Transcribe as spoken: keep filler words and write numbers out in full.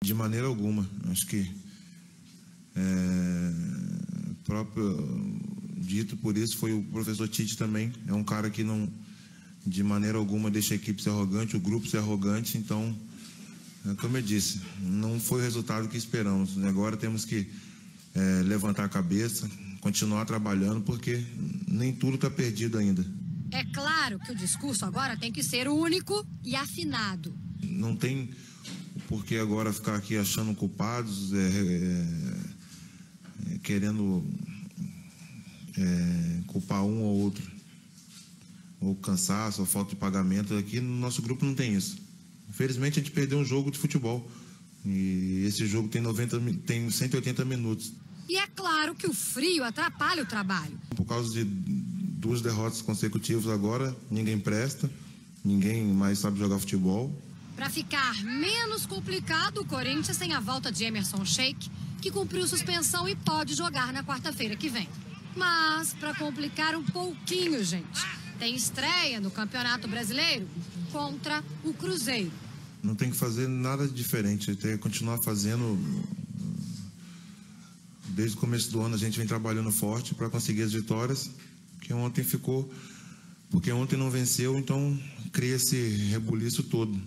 De maneira alguma. Acho que é, próprio dito por isso foi o professor Tite também. É um cara que não, de maneira alguma, deixa a equipe ser arrogante, o grupo ser arrogante. Então, é como eu disse, não foi o resultado que esperamos. Agora temos que é, levantar a cabeça, continuar trabalhando, porque nem tudo está perdido ainda. É claro que o discurso agora tem que ser único e afinado. Não tem por que agora ficar aqui achando culpados, é, é, é, querendo é, culpar um ou outro, ou cansaço, ou falta de pagamento. Aqui no nosso grupo não tem isso. Infelizmente a gente perdeu um jogo de futebol e esse jogo tem, noventa, tem cento e oitenta minutos. E é claro que o frio atrapalha o trabalho. Por causa de duas derrotas consecutivas agora, ninguém presta, ninguém mais sabe jogar futebol. Para ficar menos complicado, o Corinthians tem a volta de Emerson Sheik, que cumpriu suspensão e pode jogar na quarta-feira que vem. Mas, para complicar um pouquinho, gente, tem estreia no Campeonato Brasileiro contra o Cruzeiro. Não tem que fazer nada diferente, tem que continuar fazendo. Desde o começo do ano a gente vem trabalhando forte para conseguir as vitórias, que ontem ficou, porque ontem não venceu, então cria esse rebuliço todo.